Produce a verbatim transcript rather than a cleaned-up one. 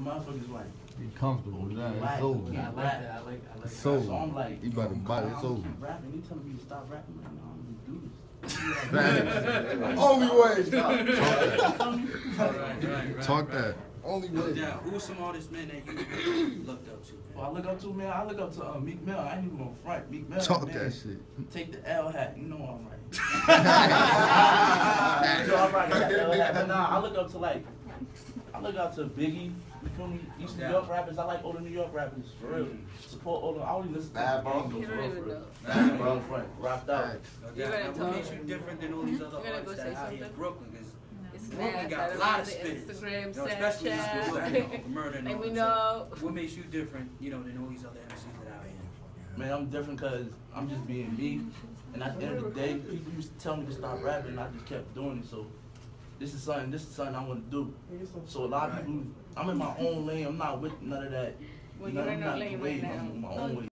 motherfuckers like. You comfortable with that? It's over. Yeah, I like that. I like. I like it's that. over. So I'm like, you about to buy it. It's over. Rapping. He telling me to stop rapping. I'm like, no, I'm gonna do this. Only way. Talk that. Only way. Yeah, who are some artists, man, that you looked up to? Man? Well, I look up to, man, I look up to uh, Meek Mill. I ain't even gonna front. Meek Mill. Talk man, that shit. Take the L hat. You know I'm right. So I'm right. Got the L hat. But nah, I look up to like, I look up to Biggie. You feel me? East New York rappers. I like older New York rappers for real. Support older. I only listen to Bad Bad Bro. for real. For real. Bad Bro. Front. Rocked out. Yeah, what makes you different than all these other artists that out here in Brooklyn? Brooklyn got a lot of spitters, Instagram, you know, especially Snapchat. you know, murder and all And we that. know. So what makes you different, you know, than all these other M Cs that out here? Man, I'm different because I'm just being me. And at the end of the day, people used to tell me to stop rapping, and I just kept doing it. So this is something, this is something I want to do. So a lot of people, I'm in my own lane. I'm not with none of that. Well, you know, you're I'm in your not lane waiting. right now. I'm in my own way.